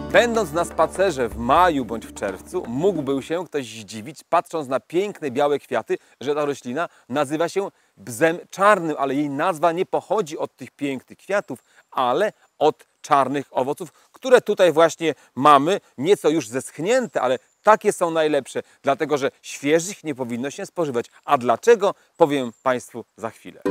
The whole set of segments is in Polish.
Będąc na spacerze w maju bądź w czerwcu, mógłby się ktoś zdziwić, patrząc na piękne białe kwiaty, że ta roślina nazywa się bzem czarnym, ale jej nazwa nie pochodzi od tych pięknych kwiatów, ale od czarnych owoców, które tutaj właśnie mamy, nieco już zeschnięte, ale takie są najlepsze, dlatego że świeżych nie powinno się spożywać. A dlaczego, powiem Państwu za chwilę.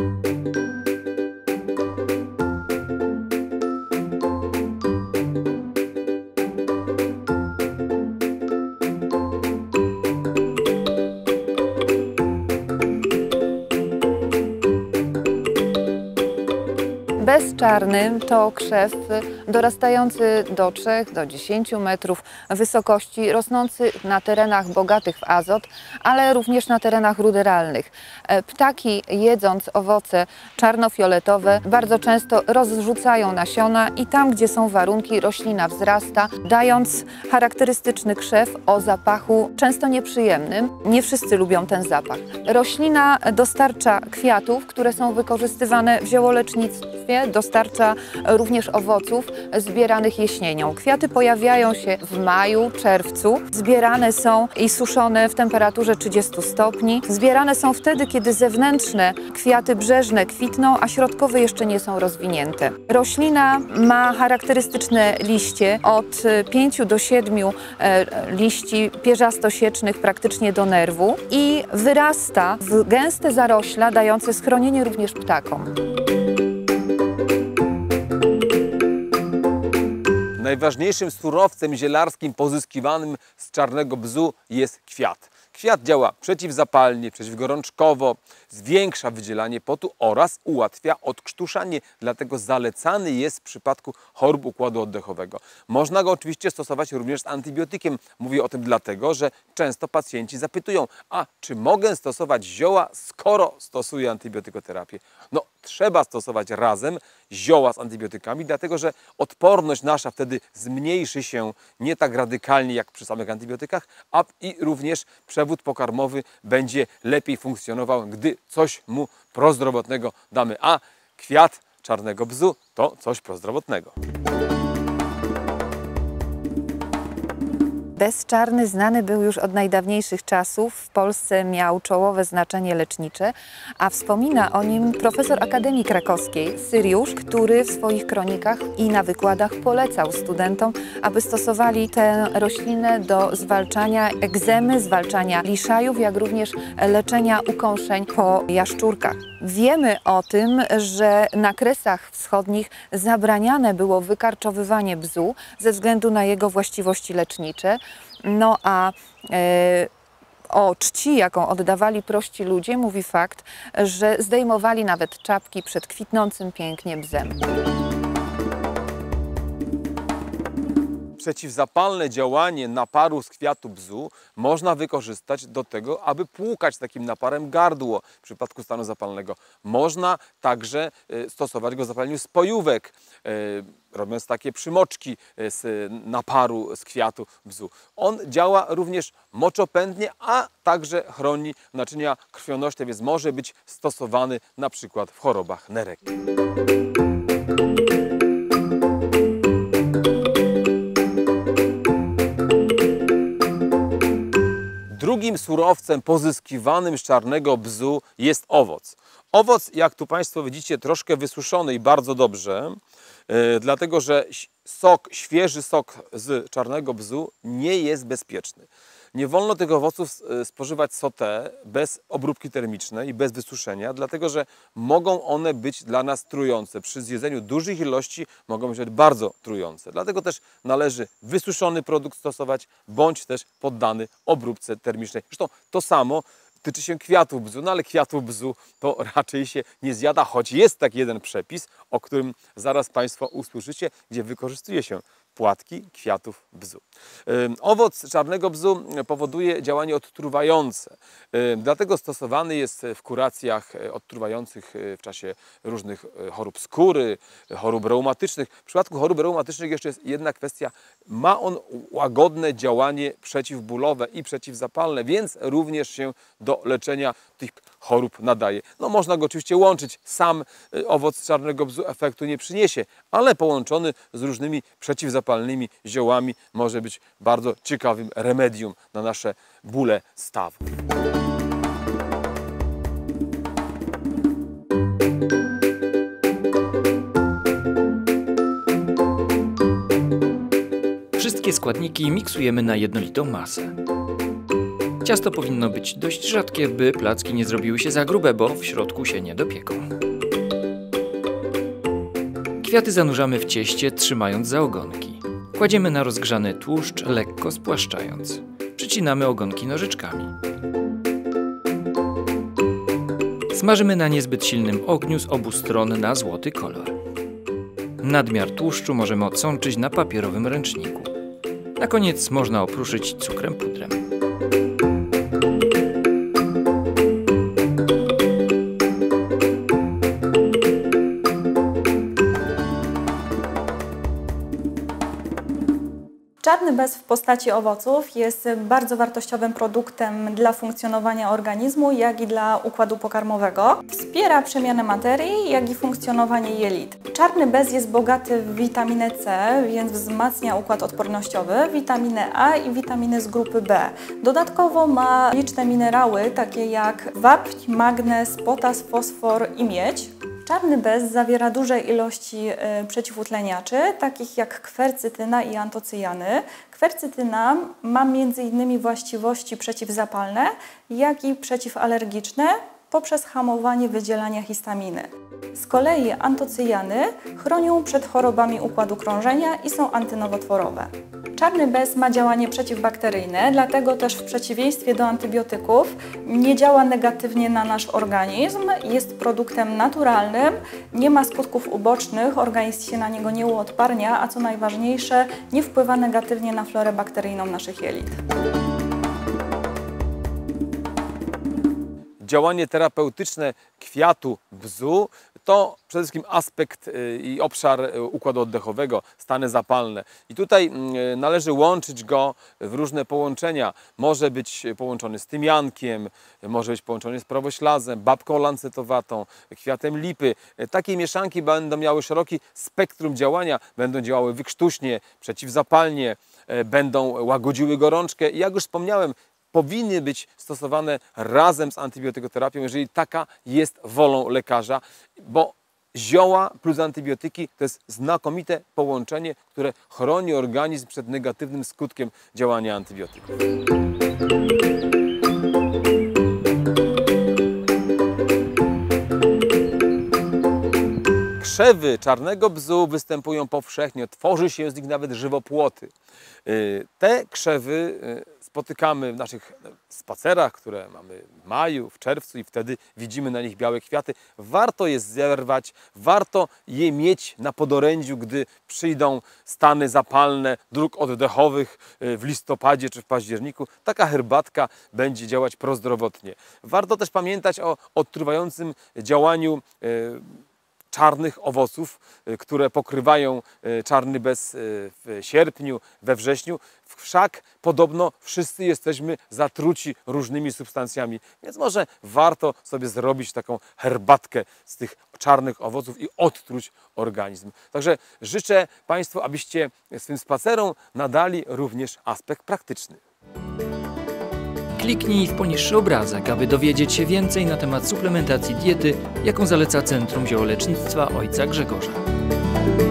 Bezczarnym to krzew dorastający do 3 do 10 metrów wysokości, rosnący na terenach bogatych w azot, ale również na terenach ruderalnych. Ptaki, jedząc owoce czarnofioletowe, bardzo często rozrzucają nasiona i tam, gdzie są warunki, roślina wzrasta, dając charakterystyczny krzew o zapachu często nieprzyjemnym. Nie wszyscy lubią ten zapach. Roślina dostarcza kwiatów, które są wykorzystywane w ziołolecznictwie, dostarcza również owoców zbieranych jesienią. Kwiaty pojawiają się w maju, czerwcu. Zbierane są i suszone w temperaturze 30 stopni. Zbierane są wtedy, kiedy zewnętrzne kwiaty brzeżne kwitną, a środkowe jeszcze nie są rozwinięte. Roślina ma charakterystyczne liście od 5 do 7 liści pierzastosiecznych praktycznie do nerwu i wyrasta w gęste zarośla, dające schronienie również ptakom. Najważniejszym surowcem zielarskim pozyskiwanym z czarnego bzu jest kwiat. Kwiat działa przeciwzapalnie, przeciwgorączkowo, zwiększa wydzielanie potu oraz ułatwia odkrztuszanie, dlatego zalecany jest w przypadku chorób układu oddechowego. Można go oczywiście stosować również z antybiotykiem. Mówię o tym dlatego, że często pacjenci zapytują, a czy mogę stosować zioła, skoro stosuję antybiotykoterapię? No, trzeba stosować razem zioła z antybiotykami, dlatego że odporność nasza wtedy zmniejszy się nie tak radykalnie jak przy samych antybiotykach, a i również przewód pokarmowy będzie lepiej funkcjonował, gdy coś mu prozdrowotnego damy. A kwiat czarnego bzu to coś prozdrowotnego. Bezczarny znany był już od najdawniejszych czasów. W Polsce miał czołowe znaczenie lecznicze, a wspomina o nim profesor Akademii Krakowskiej Syriusz, który w swoich kronikach i na wykładach polecał studentom, aby stosowali tę roślinę do zwalczania egzemy, zwalczania liszajów, jak również leczenia ukąszeń po jaszczurkach. Wiemy o tym, że na Kresach Wschodnich zabraniane było wykarczowywanie bzu ze względu na jego właściwości lecznicze. No a o czci, jaką oddawali prości ludzie, mówi fakt, że zdejmowali nawet czapki przed kwitnącym pięknie bzem. Przeciwzapalne działanie naparu z kwiatu bzu można wykorzystać do tego, aby płukać takim naparem gardło w przypadku stanu zapalnego. Można także stosować go w zapaleniu spojówek, robiąc takie przymoczki z naparu z kwiatu bzu. On działa również moczopędnie, a także chroni naczynia krwionośne, więc może być stosowany na przykład w chorobach nerek. Drugim surowcem pozyskiwanym z czarnego bzu jest owoc. Owoc, jak tu Państwo widzicie, troszkę wysuszony i bardzo dobrze, dlatego że świeży sok z czarnego bzu nie jest bezpieczny. Nie wolno tych owoców spożywać sauté bez obróbki termicznej i bez wysuszenia, dlatego że mogą one być dla nas trujące. Przy zjedzeniu dużych ilości mogą być bardzo trujące. Dlatego też należy wysuszony produkt stosować, bądź też poddany obróbce termicznej. Zresztą to samo tyczy się kwiatów bzu, no ale kwiatów bzu to raczej się nie zjada, choć jest taki jeden przepis, o którym zaraz Państwo usłyszycie, gdzie wykorzystuje się płatki kwiatów bzu. Owoc czarnego bzu powoduje działanie odtruwające, dlatego stosowany jest w kuracjach odtruwających w czasie różnych chorób skóry, chorób reumatycznych. W przypadku chorób reumatycznych jeszcze jest jedna kwestia. Ma on łagodne działanie przeciwbólowe i przeciwzapalne, więc również się do leczenia tych chorób nadaje. No można go oczywiście łączyć, sam owoc czarnego bzu efektu nie przyniesie, ale połączony z różnymi przeciwzapalnymi ziołami może być bardzo ciekawym remedium na nasze bóle stawów. Wszystkie składniki miksujemy na jednolitą masę. Ciasto powinno być dość rzadkie, by placki nie zrobiły się za grube, bo w środku się nie dopieką. Kwiaty zanurzamy w cieście, trzymając za ogonki. Kładziemy na rozgrzany tłuszcz, lekko spłaszczając. Przycinamy ogonki nożyczkami. Smażymy na niezbyt silnym ogniu z obu stron na złoty kolor. Nadmiar tłuszczu możemy odsączyć na papierowym ręczniku. Na koniec można opruszyć cukrem pudrem. Czarny bez w postaci owoców jest bardzo wartościowym produktem dla funkcjonowania organizmu, jak i dla układu pokarmowego. Wspiera przemianę materii, jak i funkcjonowanie jelit. Czarny bez jest bogaty w witaminę C, więc wzmacnia układ odpornościowy, witaminę A i witaminy z grupy B. Dodatkowo ma liczne minerały, takie jak wapń, magnez, potas, fosfor i miedź. Czarny bez zawiera duże ilości przeciwutleniaczy, takich jak kwercytyna i antocyjany. Kwercytyna ma m.in. właściwości przeciwzapalne, jak i przeciwalergiczne poprzez hamowanie wydzielania histaminy. Z kolei antocyjany chronią przed chorobami układu krążenia i są antynowotworowe. Czarny bez ma działanie przeciwbakteryjne, dlatego też w przeciwieństwie do antybiotyków nie działa negatywnie na nasz organizm, jest produktem naturalnym, nie ma skutków ubocznych, organizm się na niego nie uodparnia, a co najważniejsze, nie wpływa negatywnie na florę bakteryjną naszych jelit. Działanie terapeutyczne kwiatu bzu to przede wszystkim aspekt i obszar układu oddechowego, stany zapalne. I tutaj należy łączyć go w różne połączenia. Może być połączony z tymiankiem, może być połączony z prawoślazem, babką lancetowatą, kwiatem lipy. Takie mieszanki będą miały szeroki spektrum działania, będą działały wykrztuśnie, przeciwzapalnie, będą łagodziły gorączkę. I jak już wspomniałem, powinny być stosowane razem z antybiotykoterapią, jeżeli taka jest wolą lekarza, bo zioła plus antybiotyki to jest znakomite połączenie, które chroni organizm przed negatywnym skutkiem działania antybiotyków. Krzewy czarnego bzu występują powszechnie, tworzy się z nich nawet żywopłoty. Te krzewy spotykamy w naszych spacerach, które mamy w maju, w czerwcu i wtedy widzimy na nich białe kwiaty. Warto je zerwać, warto je mieć na podorędziu, gdy przyjdą stany zapalne dróg oddechowych w listopadzie czy w październiku. Taka herbatka będzie działać prozdrowotnie. Warto też pamiętać o odtruwającym działaniu czarnych owoców, które pokrywają czarny bez w sierpniu, we wrześniu. Wszak podobno wszyscy jesteśmy zatruci różnymi substancjami, więc może warto sobie zrobić taką herbatkę z tych czarnych owoców i odtruć organizm. Także życzę Państwu, abyście swym spacerom nadali również aspekt praktyczny. Kliknij w poniższy obrazek, aby dowiedzieć się więcej na temat suplementacji diety, jaką zaleca Centrum Ziołolecznictwa Ojca Grzegorza.